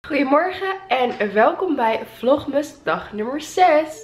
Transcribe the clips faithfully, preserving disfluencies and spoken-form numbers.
Goedemorgen en welkom bij Vlogmas dag nummer zes.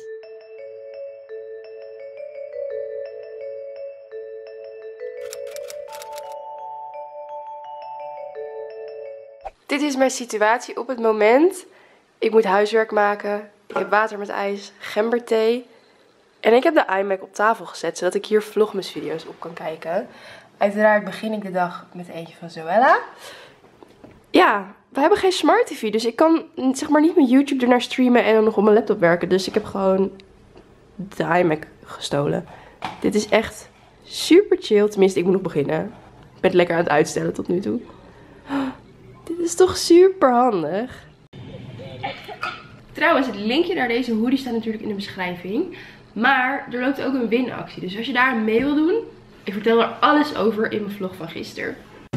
Dit is mijn situatie op het moment. Ik moet huiswerk maken. Ik heb water met ijs, gemberthee. En ik heb de iMac op tafel gezet, zodat ik hier Vlogmas video's op kan kijken. Uiteraard begin ik de dag met eentje van Zoella. Ja, we hebben geen smart tv, dus ik kan zeg maar niet mijn YouTube ernaar streamen en dan nog op mijn laptop werken. Dus ik heb gewoon de iMac gestolen. Dit is echt super chill. Tenminste, ik moet nog beginnen. Ik ben het lekker aan het uitstellen tot nu toe. Dit is toch super handig. Trouwens, het linkje naar deze hoodie staat natuurlijk in de beschrijving. Maar er loopt ook een winactie. Dus als je daar mee wil doen, ik vertel er alles over in mijn vlog van gisteren.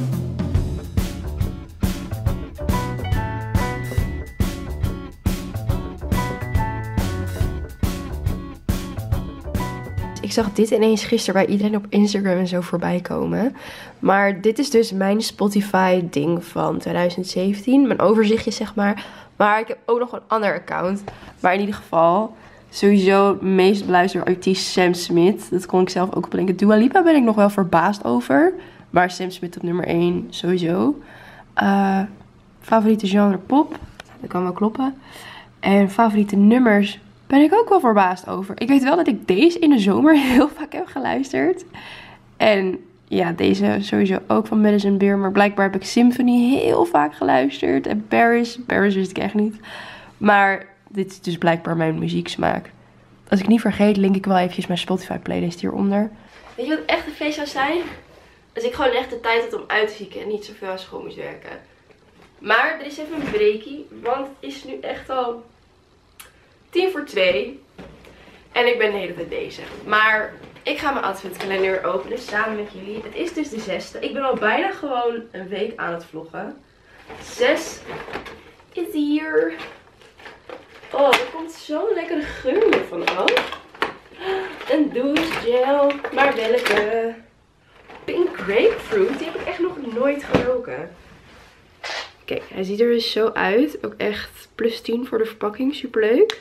Ik zag dit ineens gisteren bij iedereen op Instagram en zo voorbij komen. Maar dit is dus mijn Spotify ding van twintig zeventien. Mijn overzichtje zeg maar. Maar ik heb ook nog een ander account. Maar in ieder geval, sowieso het meest beluisterde artiest Sam Smith. Dat kon ik zelf ook opdenken. Dua Lipa ben ik nog wel verbaasd over. Maar Sam Smith op nummer één sowieso. Uh, favoriete genre pop. Dat kan wel kloppen. En favoriete nummers ben ik ook wel verbaasd over. Ik weet wel dat ik deze in de zomer heel vaak heb geluisterd. En ja, deze sowieso ook van Madison Beer. Maar blijkbaar heb ik Symphony heel vaak geluisterd. En Paris. Paris wist ik echt niet. Maar dit is dus blijkbaar mijn muzieksmaak. Als ik niet vergeet, link ik wel eventjes mijn Spotify playlist hieronder. Weet je wat echt een feest zou zijn? Als ik gewoon echt de tijd had om uit te zieken en niet zoveel aan school moest werken. Maar er is even een breakie. Want het is nu echt al tien voor twee. En ik ben de hele tijd bezig. Maar ik ga mijn adventkalender openen samen met jullie. Het is dus de zesde. Ik ben al bijna gewoon een week aan het vloggen. Zes is hier. Oh, er komt zo'n lekkere geur van af. Een douchegel. Maar welke? Pink grapefruit. Die heb ik echt nog nooit geroken. Kijk, hij ziet er dus zo uit. Ook echt plus tien voor de verpakking. Super leuk.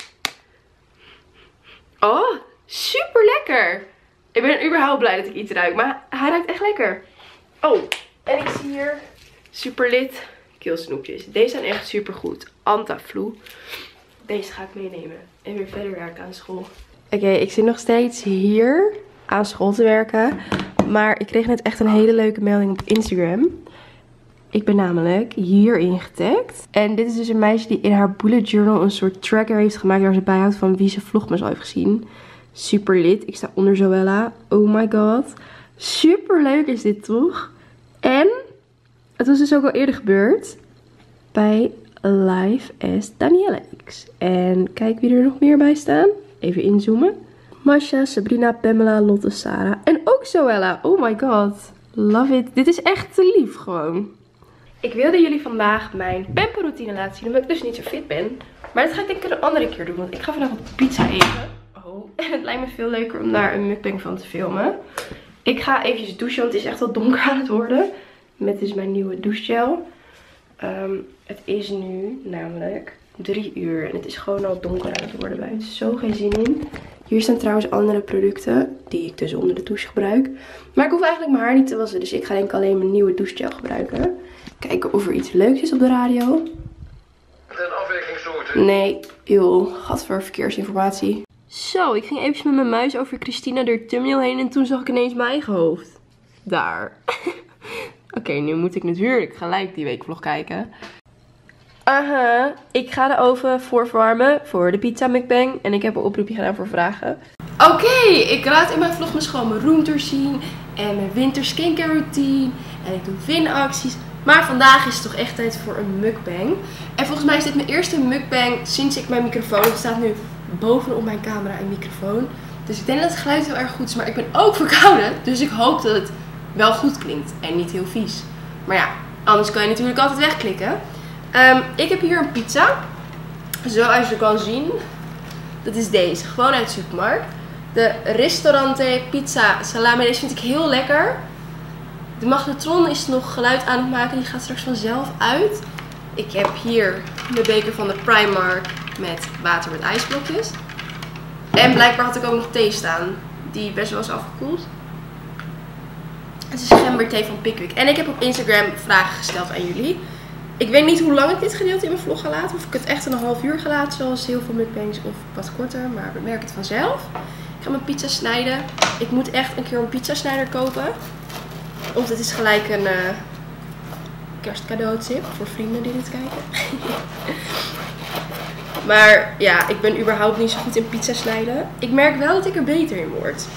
Oh, super lekker. Ik ben überhaupt blij dat ik iets ruik. Maar hij ruikt echt lekker. Oh, en ik zie hier super lit keelsnoepjes. Deze zijn echt super goed. Antaflu. Deze ga ik meenemen. En weer verder werken aan school. Oké, okay, ik zit nog steeds hier aan school te werken. Maar ik kreeg net echt een hele leuke melding op Instagram. Ik ben namelijk hierin getagd. En dit is dus een meisje die in haar bullet journal een soort tracker heeft gemaakt waar ze bijhoudt van wie ze Vlogmas al heeft gezien. Super lit. Ik sta onder Zoella. Oh my god. Super leuk is dit toch? En het was dus ook al eerder gebeurd bij Live as Danielle X. En kijk wie er nog meer bij staan. Even inzoomen. Masha, Sabrina, Pamela, Lotte, Sarah. En ook Zoella. Oh my god. Love it. Dit is echt te lief gewoon. Ik wilde jullie vandaag mijn pamperroutine laten zien, omdat ik dus niet zo fit ben. Maar dat ga ik denk ik een andere keer doen, want ik ga vanavond pizza eten. Oh, en het lijkt me veel leuker om daar een mukbang van te filmen. Ik ga eventjes douchen, want het is echt wel donker aan het worden. Met dus mijn nieuwe douchegel. Um, het is nu namelijk drie uur en het is gewoon al donker aan het worden buiten. Zo geen zin in. Hier staan trouwens andere producten die ik dus onder de douche gebruik. Maar ik hoef eigenlijk mijn haar niet te wassen, dus ik ga denk ik alleen mijn nieuwe douchegel gebruiken. Kijken of er iets leuks is op de radio. Ten afwerkingssoorten. Nee, joh, gadver verkeersinformatie. Zo, ik ging eventjes met mijn muis over Christina door thumbnail heen en toen zag ik ineens mijn eigen hoofd. Daar. Oké, okay, nu moet ik natuurlijk gelijk die weekvlog kijken. Aha, ik ga de oven voorverwarmen voor de pizza mukbang. En ik heb een oproepje gedaan voor vragen. Oké, okay, ik laat in mijn vlogmas gewoon mijn roomtour zien. En mijn winter skincare routine. En ik doe winacties. Maar vandaag is het toch echt tijd voor een mukbang. En volgens mij is dit mijn eerste mukbang sinds ik mijn microfoon. Het staat nu bovenop mijn camera een microfoon. Dus ik denk dat het geluid heel erg goed is. Maar ik ben ook verkouden. Dus ik hoop dat het wel goed klinkt. En niet heel vies. Maar ja, anders kan je natuurlijk altijd wegklikken. Um, ik heb hier een pizza. Zoals je kan zien. Dat is deze. Gewoon uit de supermarkt. De Ristorante Pizza Salame. Deze vind ik heel lekker. De magnetron is nog geluid aan het maken. Die gaat straks vanzelf uit. Ik heb hier de beker van de Primark met water met ijsblokjes. En blijkbaar had ik ook nog thee staan, die best wel is afgekoeld. Het is gemberthee van Pickwick. En ik heb op Instagram vragen gesteld aan jullie. Ik weet niet hoe lang ik dit gedeelte in mijn vlog ga laten. Of ik het echt een half uur ga laten, zoals heel veel mukbangs, of wat korter. Maar we merken het vanzelf. Ik ga mijn pizza snijden. Ik moet echt een keer een pizzasnijder kopen. Want het is gelijk een uh, kerstcadeautip voor vrienden die dit kijken. Maar ja, ik ben überhaupt niet zo goed in pizza snijden. Ik merk wel dat ik er beter in word.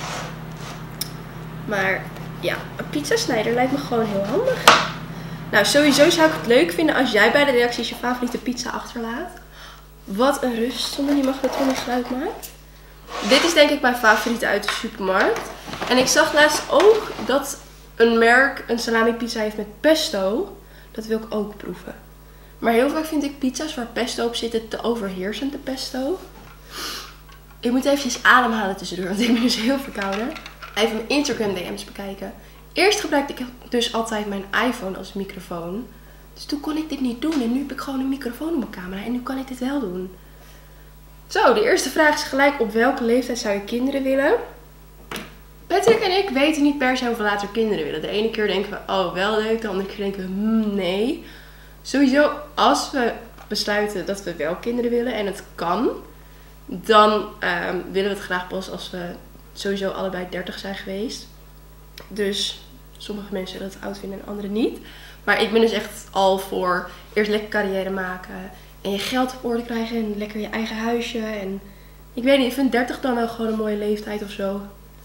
Maar ja, een pizzasnijder lijkt me gewoon heel handig. Nou, sowieso zou ik het leuk vinden als jij bij de reacties je favoriete pizza achterlaat. Wat een rust zonder die magnetron geluid maakt. Dit is denk ik mijn favoriete uit de supermarkt. En ik zag laatst ook dat een merk een salami pizza heeft met pesto. Dat wil ik ook proeven. Maar heel vaak vind ik pizza's waar pesto op zit te overheersend, de pesto. Ik moet eventjes ademhalen tussendoor, want ik ben dus heel verkouden. Even mijn Instagram D M's bekijken. Eerst gebruikte ik dus altijd mijn iPhone als microfoon. Dus toen kon ik dit niet doen. En nu heb ik gewoon een microfoon op mijn camera. En nu kan ik dit wel doen. Zo, de eerste vraag is gelijk: op welke leeftijd zou je kinderen willen? Patrick en ik weten niet per se hoeveel later kinderen willen. De ene keer denken we, oh wel leuk. De andere keer denken we, hmm, nee. Sowieso, als we besluiten dat we wel kinderen willen en het kan, dan um, willen we het graag pas als we sowieso allebei dertig zijn geweest. Dus sommige mensen zullen het oud vinden en anderen niet. Maar ik ben dus echt al voor eerst lekker carrière maken en je geld op orde krijgen en lekker je eigen huisje. En ik weet niet, ik vind dertig dan wel gewoon een mooie leeftijd of zo.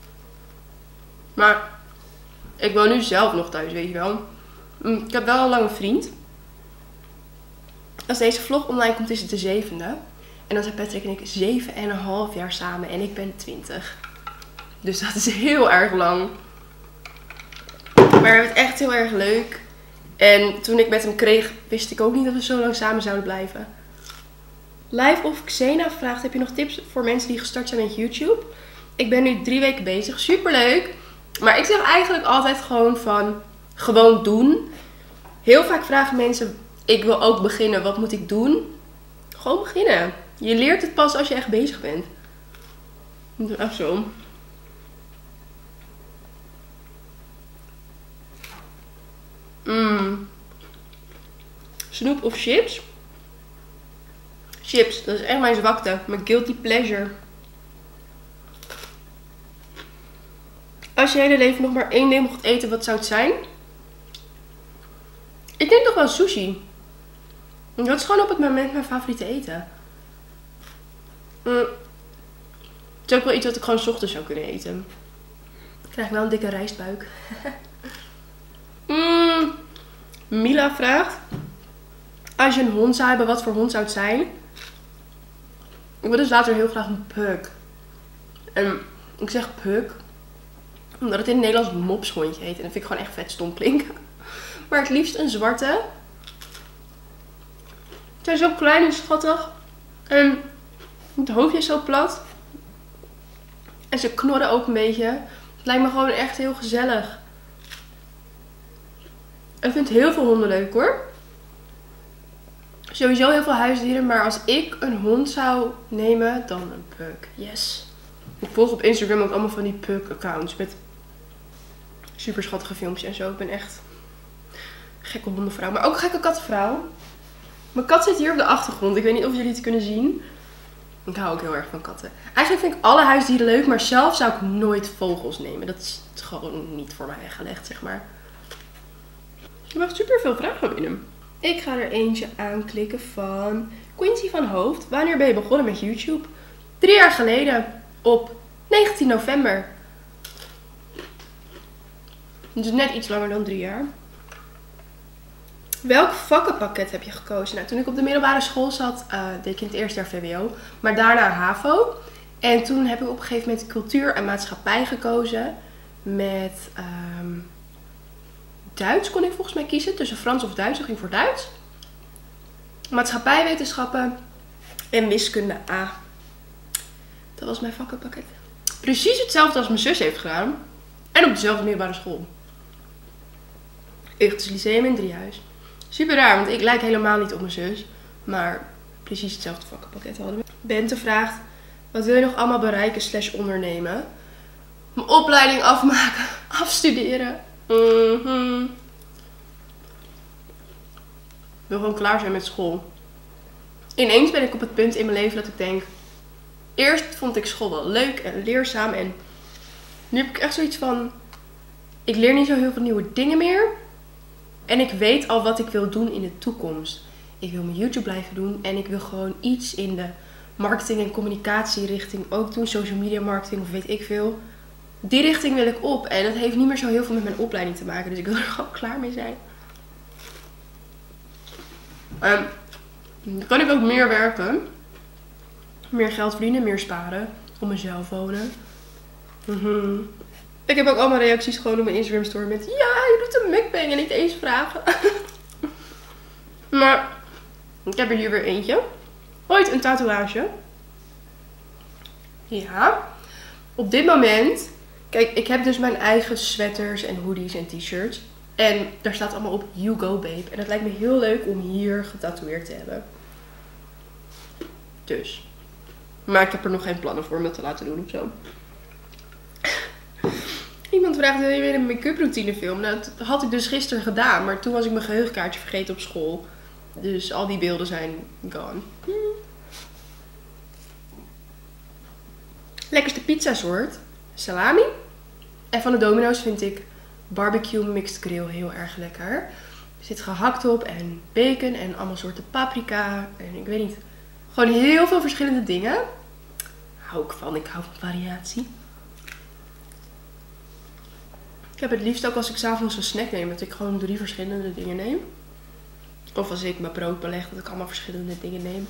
Maar ik woon nu zelf nog thuis, weet je wel. Ik heb wel al lang een vriend. Als deze vlog online komt is het de zevende. En dan zijn Patrick en ik zeven en een half jaar samen en ik ben twintig. Dus dat is heel erg lang. Maar we hebben het echt heel erg leuk. En toen ik met hem kreeg, wist ik ook niet dat we zo lang samen zouden blijven. Live of Xena vraagt, heb je nog tips voor mensen die gestart zijn met YouTube? Ik ben nu drie weken bezig. Superleuk. Maar ik zeg eigenlijk altijd gewoon van, gewoon doen. Heel vaak vragen mensen, ik wil ook beginnen, wat moet ik doen? Gewoon beginnen. Je leert het pas als je echt bezig bent. Echt zo. Mm. Snoep of chips? Chips, dat is echt mijn zwakte. Mijn guilty pleasure. Als je hele leven nog maar één ding mocht eten, wat zou het zijn? Ik denk toch wel sushi. Dat is gewoon op het moment mijn favoriete eten. Mm. Het is ook wel iets wat ik gewoon 's ochtends zou kunnen eten. Ik krijg wel een dikke rijstbuik. mm. Mila vraagt, als je een hond zou hebben, wat voor hond zou het zijn? Ik wil dus later heel graag een pug. En ik zeg pug omdat het in het Nederlands mopshondje heet. En dat vind ik gewoon echt vet stom klinken. Maar het liefst een zwarte. Ze zijn zo klein en schattig. En het hoofdje is zo plat. En ze knorren ook een beetje. Het lijkt me gewoon echt heel gezellig. Ik vind heel veel honden leuk hoor. Sowieso heel veel huisdieren. Maar als ik een hond zou nemen, dan een pug. Yes. Ik volg op Instagram ook allemaal van die pug accounts. Met super schattige filmpjes en zo. Ik ben echt een gekke hondenvrouw. Maar ook een gekke kattenvrouw. Mijn kat zit hier op de achtergrond. Ik weet niet of jullie het kunnen zien. Ik hou ook heel erg van katten. Eigenlijk vind ik alle huisdieren leuk. Maar zelf zou ik nooit vogels nemen. Dat is gewoon niet voor mij weggelegd, zeg maar. Je mag super veel vragen binnen. Ik ga er eentje aanklikken van Quincy van Hoofd. Wanneer ben je begonnen met YouTube? Drie jaar geleden. Op negentien november. Dus net iets langer dan drie jaar. Welk vakkenpakket heb je gekozen? Nou, toen ik op de middelbare school zat, uh, deed ik in het eerste jaar V W O. Maar daarna HAVO. En toen heb ik op een gegeven moment cultuur en maatschappij gekozen. Met um, Duits kon ik volgens mij kiezen. Tussen Frans of Duits. Ik ging voor Duits. Maatschappijwetenschappen. En wiskunde A. Dat was mijn vakkenpakket. Precies hetzelfde als mijn zus heeft gedaan. En op dezelfde middelbare school. Echtes Lyceum in Driehuis. Super raar, want ik lijk helemaal niet op mijn zus. Maar precies hetzelfde vakkenpakket hadden we. Bente vraagt, wat wil je nog allemaal bereiken slash ondernemen? Mijn opleiding afmaken, afstuderen. Mm-hmm. Ik wil gewoon klaar zijn met school. Ineens ben ik op het punt in mijn leven dat ik denk, eerst vond ik school wel leuk en leerzaam. En nu heb ik echt zoiets van, ik leer niet zo heel veel nieuwe dingen meer. En ik weet al wat ik wil doen in de toekomst. Ik wil mijn YouTube blijven doen. En ik wil gewoon iets in de marketing en communicatie richting ook doen. Social media marketing of weet ik veel. Die richting wil ik op. En dat heeft niet meer zo heel veel met mijn opleiding te maken. Dus ik wil er gewoon klaar mee zijn. Um, dan kan ik ook meer werken. Meer geld verdienen, meer sparen. Op mezelf wonen. Mm-hmm. Ik heb ook allemaal reacties gewoon op mijn Instagram story met, ja, je doet een mukbang en niet eens vragen. Maar ik heb er hier weer eentje. Ooit een tatoeage. Ja. Op dit moment, kijk, ik heb dus mijn eigen sweaters en hoodies en t-shirts. En daar staat allemaal op You Go Babe. En dat lijkt me heel leuk om hier getatoeëerd te hebben. Dus. Maar ik heb er nog geen plannen voor om dat te laten doen of zo. Iemand vraagt, wil je weer een make-up routine filmen? Nou, dat had ik dus gisteren gedaan. Maar toen was ik mijn geheugenkaartje vergeten op school. Dus al die beelden zijn gone. Hm. Lekkerste pizzasoort. Salami. En van de Domino's vind ik barbecue mixed grill heel erg lekker. Er zit gehakt op en bacon en allemaal soorten paprika. En ik weet niet. Gewoon heel veel verschillende dingen. Hou ik van. Ik hou van variatie. Ik heb het liefst ook als ik s'avonds een snack neem. Dat ik gewoon drie verschillende dingen neem. Of als ik mijn brood beleg. Dat ik allemaal verschillende dingen neem.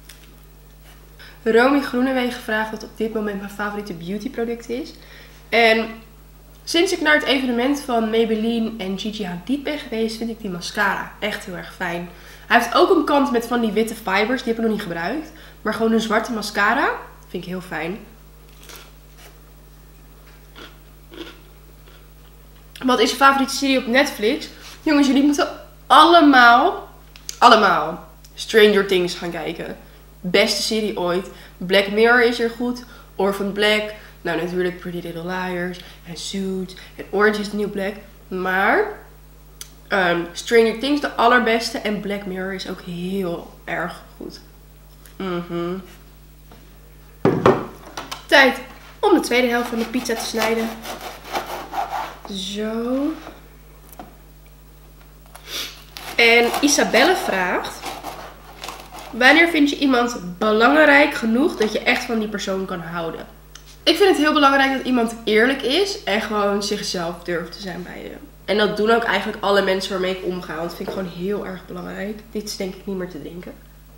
Romy Groenewegen vraagt wat op dit moment mijn favoriete beauty product is. En sinds ik naar het evenement van Maybelline en Gigi Hadid ben geweest, vind ik die mascara echt heel erg fijn. Hij heeft ook een kant met van die witte fibers. Die heb ik nog niet gebruikt. Maar gewoon een zwarte mascara vind ik heel fijn. Wat is je favoriete serie op Netflix? Jongens, jullie moeten allemaal, allemaal Stranger Things gaan kijken. Beste serie ooit. Black Mirror is er goed. Orphan Black. Nou, natuurlijk Pretty Little Liars. En Suits. En Orange is the New Black. Maar um, Stranger Things de allerbeste. En Black Mirror is ook heel erg goed. Mm-hmm. Tijd om de tweede helft van de pizza te snijden. Zo. En Isabelle vraagt, wanneer vind je iemand belangrijk genoeg dat je echt van die persoon kan houden? Ik vind het heel belangrijk dat iemand eerlijk is en gewoon zichzelf durft te zijn bij je. En dat doen ook eigenlijk alle mensen waarmee ik omga. Want dat vind ik gewoon heel erg belangrijk. Dit is denk ik niet meer te drinken.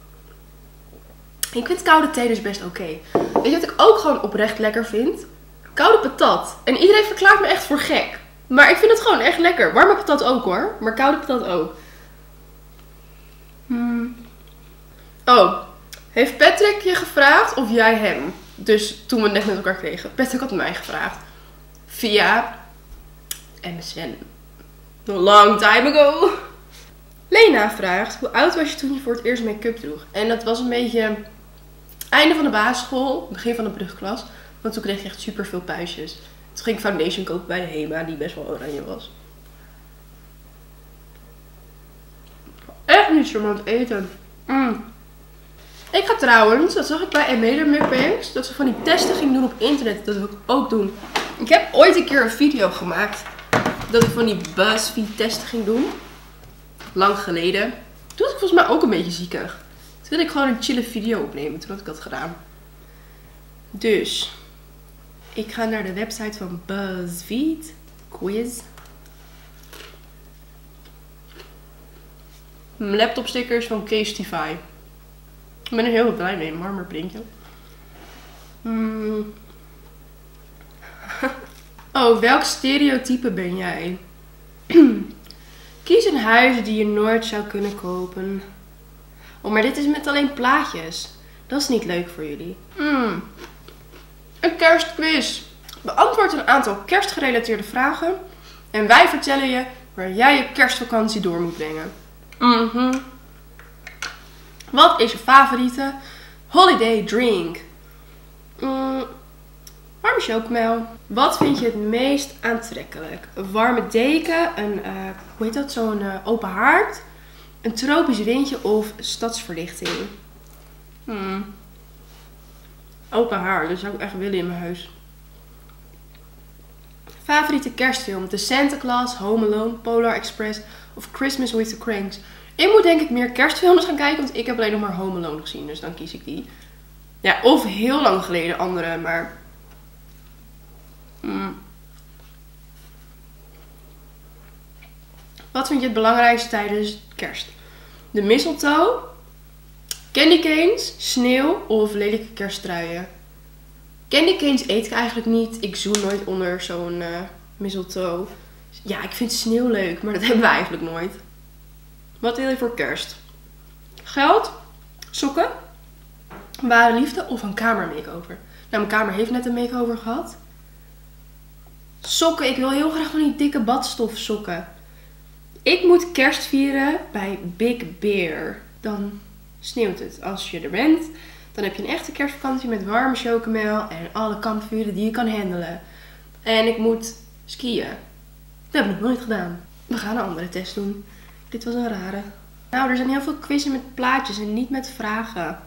Ik vind koude thee dus best oké. Okay. Weet je wat ik ook gewoon oprecht lekker vind? Koude patat. En iedereen verklaart me echt voor gek. Maar ik vind het gewoon echt lekker. Warme patat ook hoor. Maar koude patat ook. Hmm. Oh. Heeft Patrick je gevraagd of jij hem? Dus toen we het net met elkaar kregen. Patrick had mij gevraagd. Via M S N. A long time ago. Lena vraagt, hoe oud was je toen je voor het eerst make-up droeg? En dat was een beetje einde van de basisschool. Begin van de brugklas. Want toen kreeg je echt super veel puistjes. Toen ging ik foundation kopen bij de Hema. Die best wel oranje was. Echt niet charmant eten. Mm. Ik ga trouwens, dat zag ik bij Amelia Mukbangs, dat ze van die testen ging doen op internet. Dat wil ik ook doen. Ik heb ooit een keer een video gemaakt. Dat ik van die BuzzFeed testen ging doen. Lang geleden. Toen was ik volgens mij ook een beetje ziekig. Toen wilde ik gewoon een chille video opnemen. Toen had ik dat gedaan. Dus. Ik ga naar de website van BuzzFeed. Quiz. Mijn laptop stickers van Casetify. Ik ben er heel blij mee. Marmerprintje. Hmm. Oh, welk stereotype ben jij? Kies een huis die je nooit zou kunnen kopen. Oh, maar dit is met alleen plaatjes. Dat is niet leuk voor jullie. Hmm. Een kerstquiz. Beantwoord een aantal kerstgerelateerde vragen. En wij vertellen je waar jij je kerstvakantie door moet brengen. Mhm. Wat is je favoriete holiday drink? Mm, warme chocomel. Wat vind je het meest aantrekkelijk? Een warme deken, een, uh, hoe heet dat, zo'n uh, open haard, een tropisch windje of stadsverlichting? Hmm. Open haard, dat zou ik echt willen in mijn huis. Favoriete kerstfilm? The Santa Claus, Home Alone, Polar Express of Christmas with the Cranks? Ik moet denk ik meer kerstfilms gaan kijken, want ik heb alleen nog maar Home Alone gezien, dus dan kies ik die. Ja, of heel lang geleden andere, maar... Mm. Wat vind je het belangrijkste tijdens kerst? De mistletoe, candy canes, sneeuw of lelijke kersttruien? Candy canes eet ik eigenlijk niet. Ik zoen nooit onder zo'n uh, mistletoe. Ja, ik vind sneeuw leuk, maar dat hebben we eigenlijk nooit. Wat wil je voor kerst? Geld, sokken, ware liefde of een kamermakeover? Nou, mijn kamer heeft net een makeover gehad. Sokken, ik wil heel graag van die dikke badstof sokken. Ik moet kerst vieren bij Big Bear. Dan sneeuwt het. Als je er bent, dan heb je een echte kerstvakantie met warme chocomel en alle kampvuren die je kan handelen. En ik moet skiën. Dat heb ik nog nooit gedaan. We gaan een andere test doen. Dit was een rare. Nou, er zijn heel veel quizzen met plaatjes en niet met vragen.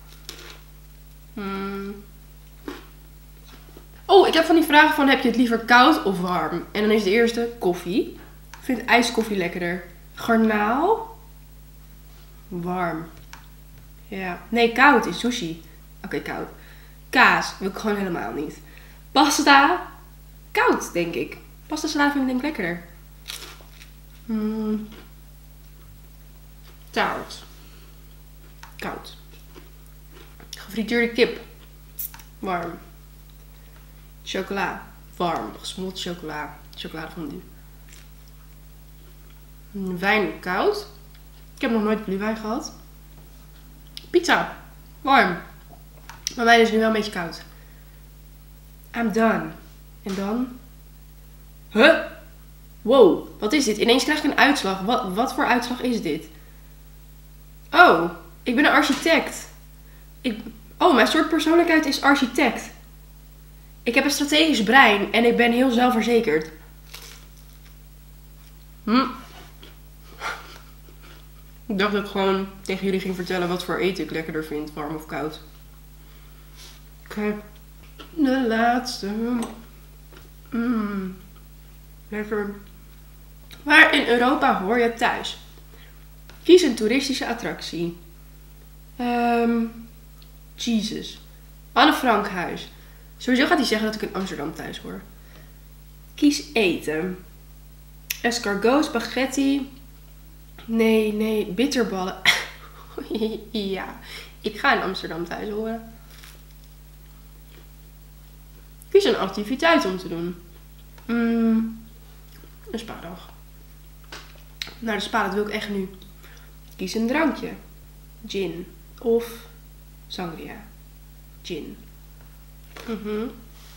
Hmm. Oh, ik heb van die vragen van, heb je het liever koud of warm? En dan is de eerste koffie. Ik vind ijskoffie lekkerder. Garnaal. Warm. Ja. Nee, koud is sushi. Oké, okay, koud. Kaas wil ik gewoon helemaal niet. Pasta. Koud, denk ik. Pasta salade vind ik denk ik lekkerder. Hmm. Taart. Koud. Gefrituurde kip. Warm. Chocola. Warm. Gesmolten chocola. Chocoladefondue. Wijn koud. Ik heb nog nooit glühwein gehad. Pizza. Warm. Maar wijn is nu wel een beetje koud. I'm done. En dan? Huh? Wow. Wat is dit? Ineens krijg ik een uitslag. Wat, wat voor uitslag is dit? Oh. Ik ben een architect. Ik, oh, mijn soort persoonlijkheid is architect. Ik heb een strategisch brein en ik ben heel zelfverzekerd. Hm. Ik dacht dat ik gewoon tegen jullie ging vertellen wat voor eten ik lekkerder vind, warm of koud. Oké. Okay. De laatste. Mm. Lekker. Waar in Europa hoor je thuis? Kies een toeristische attractie. Um, Jesus. Anne Frankhuis. Sowieso gaat hij zeggen dat ik in Amsterdam thuis hoor. Kies eten. Escargot, spaghetti. Nee, nee, bitterballen. Ja, ik ga in Amsterdam thuis horen. Kies een activiteit om te doen. Mm, een spadag. Nou, de spa, dat wil ik echt nu. Kies een drankje. Gin. Of sangria. Gin. Mm-hmm.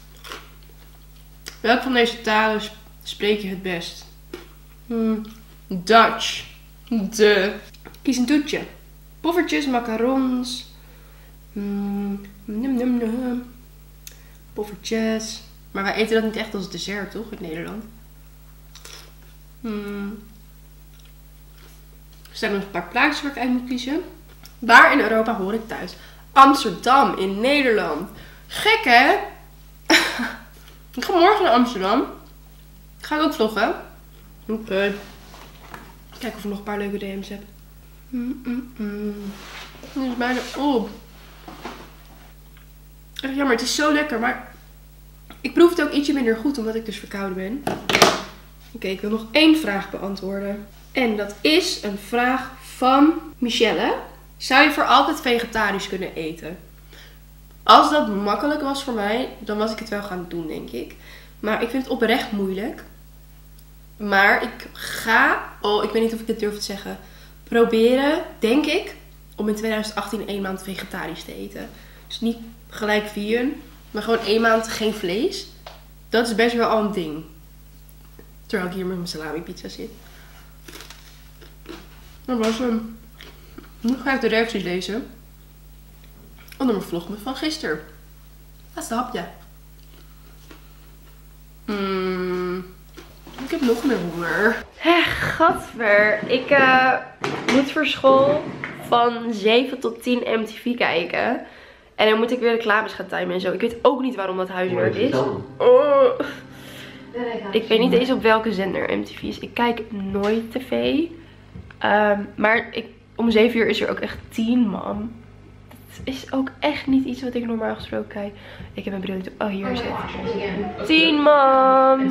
Welk van deze talen spreek je het best? Mm, Dutch. De. Kies een toetje. Poffertjes, macarons. Mm, num, num, num. Poffertjes. Maar wij eten dat niet echt als dessert, toch? In Nederland. Mm. Er staan nog een paar plaatjes waar ik uit moet kiezen. Waar in Europa hoor ik thuis? Amsterdam, in Nederland. Gek, hè? Ik ga morgen naar Amsterdam. Ga ik ook vloggen. Oké. Okay. Kijken of ik nog een paar leuke D M's heb. Mm -mm -mm. Dit is bijna op. Echt jammer, het is zo lekker, maar ik proef het ook ietsje minder goed omdat ik dus verkouden ben. Oké, okay, ik wil nog één vraag beantwoorden. En dat is een vraag van Michelle. Zou je voor altijd vegetarisch kunnen eten? Als dat makkelijk was voor mij, dan was ik het wel gaan doen, denk ik. Maar ik vind het oprecht moeilijk. Maar ik ga, oh, ik weet niet of ik dit durf te zeggen, proberen, denk ik, om in twintig achttien één maand vegetarisch te eten. Dus niet gelijk vegan, maar gewoon één maand geen vlees. Dat is best wel al een ding. Terwijl ik hier met mijn salami pizza zit. Dat was hem. Nu ga ik de reacties lezen. Onder mijn vlog van gisteren. Laatste hapje. Mm, ik heb nog meer honger. Hé, gadver. Ik uh, moet voor school van zeven tot tien M T V kijken. En dan moet ik weer reclames gaan timen en zo. Ik weet ook niet waarom dat huiswerk is. Oh. Ik weet niet eens op welke zender M T V is. Ik kijk nooit tv. Um, maar ik, om zeven uur is er ook echt tien, man. Dat is ook echt niet iets wat ik normaal gesproken kijk. Ik heb mijn bril niet op. Oh, hier is het. tien, man.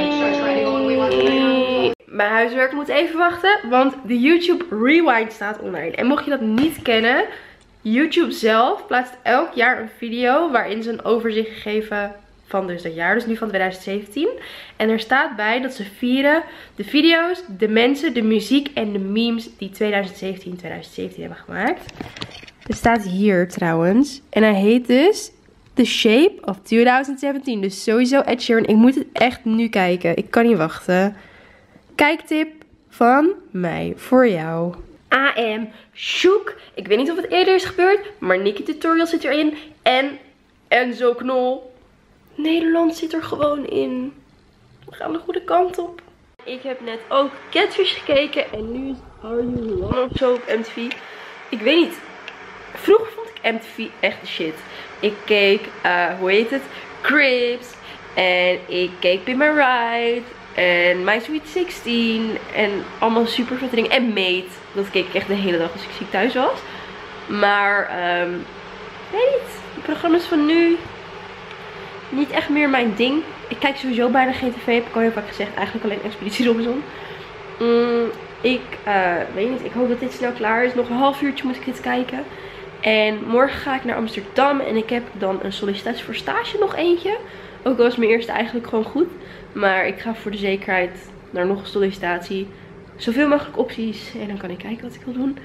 Nee. Mijn huiswerk moet even wachten. Want de YouTube Rewind staat online. En mocht je dat niet kennen. YouTube zelf plaatst elk jaar een video waarin ze een overzicht geven van dus dat jaar. Dus nu van twintig zeventien. En er staat bij dat ze vieren de video's, de mensen, de muziek en de memes die twintig zeventien twintig zeventien hebben gemaakt. Het staat hier trouwens. En hij heet dus The Shape of twintig zeventien. Dus sowieso Ed Sheeran. Ik moet het echt nu kijken. Ik kan niet wachten. Kijktip van mij voor jou. A M Shook. Ik weet niet of het eerder is gebeurd, maar Nikki Tutorial zit erin. En Enzo Knol. Nederland zit er gewoon in. We gaan de goede kant op. Ik heb net ook Catfish gekeken. En nu is Are You One of zo op M T V. Ik weet niet. Vroeger vond ik M T V echt de shit. Ik keek, uh, hoe heet het? Cribs. En ik keek Be My Ride. En My Sweet zestien. En allemaal super vette dingen. En Mate. Dat keek ik echt de hele dag als ik ziek thuis was. Maar, um, weet niet. De programma's van nu. Niet echt meer mijn ding. Ik kijk sowieso bijna geen tv. Heb ik al heel vaak gezegd. Eigenlijk alleen Expeditie Robinson. Mm, ik uh, weet niet. Ik hoop dat dit snel klaar is. Nog een half uurtje moet ik dit kijken. En morgen ga ik naar Amsterdam. En ik heb dan een sollicitatie voor stage nog eentje. Ook al was mijn eerste eigenlijk gewoon goed. Maar ik ga voor de zekerheid naar nog een sollicitatie. Zoveel mogelijk opties. En dan kan ik kijken wat ik wil doen.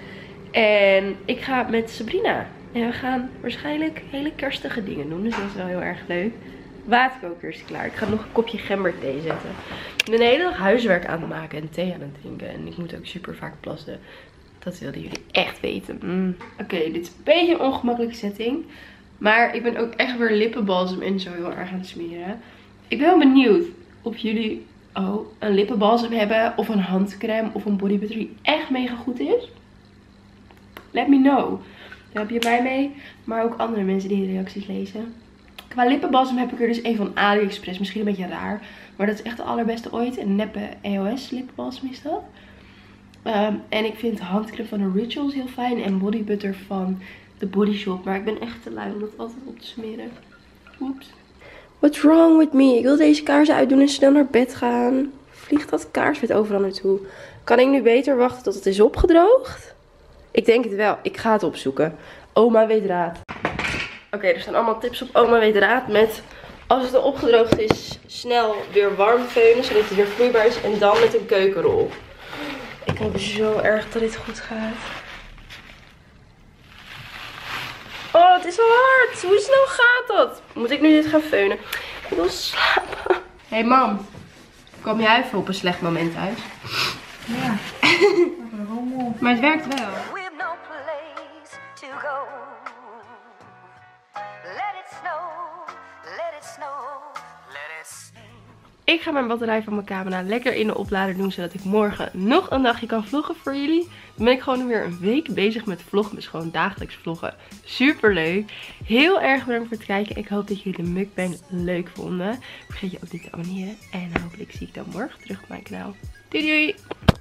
En ik ga met Sabrina. En we gaan waarschijnlijk hele kerstige dingen doen. Dus dat is wel heel erg leuk. Waterkoker is klaar. Ik ga nog een kopje gemberthee zetten. Ik ben de hele dag huiswerk aan het maken en thee aan het drinken. En ik moet ook super vaak plassen. Dat wilden jullie echt weten. Mm. Oké, okay, dit is een beetje een ongemakkelijke setting. Maar ik ben ook echt weer lippenbalsem en zo heel erg aan het smeren. Ik ben wel benieuwd of jullie oh, een lippenbalsem hebben. Of een handcrème of een body butter die echt mega goed is. Let me know. Daar heb je mij mee. Maar ook andere mensen die de reacties lezen. Qua lippenbalsem heb ik er dus een van AliExpress. Misschien een beetje raar. Maar dat is echt de allerbeste ooit. Een neppe E O S lippenbalsem is dat. Um, en ik vind handcrème van de Rituals heel fijn. En body butter van de Body Shop. Maar ik ben echt te lui om dat altijd op te smeren. Oeps. What's wrong with me? Ik wil deze kaarsen uitdoen en snel naar bed gaan. Vliegt dat kaarsvet overal naartoe? Kan ik nu beter wachten tot het is opgedroogd? Ik denk het wel. Ik ga het opzoeken. Oma weet raad. Oké, okay, er staan allemaal tips op Oma weet raad. Met als het al opgedroogd is, snel weer warm veunen. Zodat het weer vloeibaar is. En dan met een keukenrol. Ik hoop zo erg dat dit goed gaat. Oh, het is al hard. Hoe snel gaat dat? Moet ik nu dit gaan veunen? Ik wil slapen. Hé hey mam, kom jij even op een slecht moment uit? Ja. Maar het werkt wel. Ik ga mijn batterij van mijn camera lekker in de oplader doen. Zodat ik morgen nog een dagje kan vloggen voor jullie. Dan ben ik gewoon weer een week bezig met vloggen. Dus gewoon dagelijks vloggen. Super leuk. Heel erg bedankt voor het kijken. Ik hoop dat jullie de mukbang leuk vonden. Vergeet je ook niet te abonneren. En hopelijk zie ik dan morgen terug op mijn kanaal. Doei doei!